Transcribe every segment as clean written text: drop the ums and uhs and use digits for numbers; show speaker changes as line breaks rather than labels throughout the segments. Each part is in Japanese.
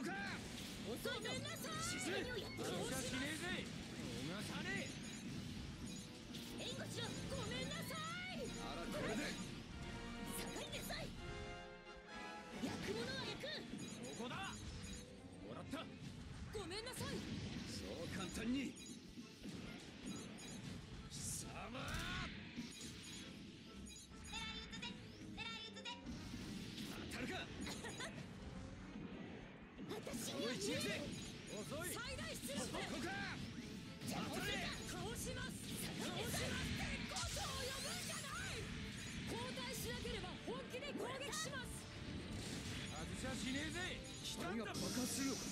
こか。
遅いぞ。
ごめんなさい。
沈め。
何をやってる。
逃しねえぜ。逃さね
援護しろ。
ごめんなさい。
え。あらこれで
下がりなさい。焼くものは焼く。
ここだ。もらった。
ごめんなさい。
そう簡単に貴様。当たるか。
私
この一撃で遅い。
最大出力
ここか。当たれ。
倒します。倒します。鉄骨を呼ぶんじゃない。交代しなければ本気で攻撃します。
外しゃしねえぜ。来たんだ。
爆発するのか。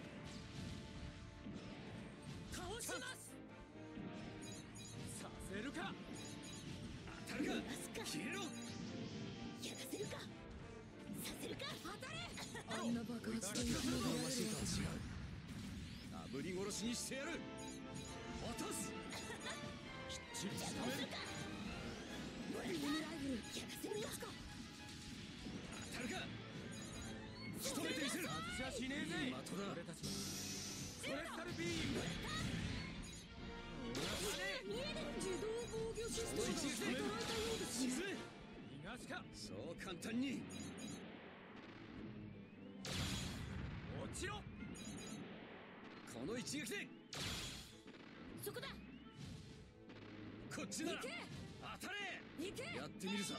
倒します。
させるか。当たるか。
すか。
消えろ。
やらせるか。させるか。
当たれ。
あんな爆発というものがましいとは違う。
炙り殺しにしてやる。落とす。きっちり仕留める。
ビームライフル。
やらせるか。
当たるか。仕留めてみせる。外しゃしねえぜ。
的だ。
俺たちはソレスタルビーム。
見える。自動防御システムが働いたようですね。
沈め。逃がすか。そう簡単に落ちろ。この一撃で
そこだ。
こっちなら
行け。
当たれ。
行け。
やってみるさ。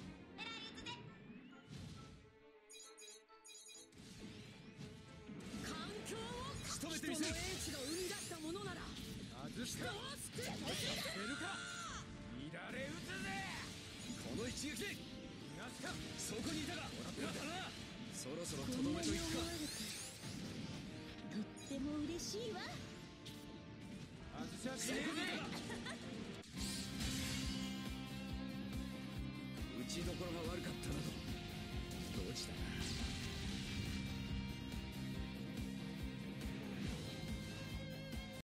環境を
仕留めてみせる。
人の英知が生み出したものなら
外した。
人を救って
出るか。乱れ撃つぜ。この一撃で逃がすか。そこにいたがやったな。そろそろとどめといくか。
とっても嬉しいわ。
外しゃしねえぜ。打ちどころが悪かったなと。どうしたな。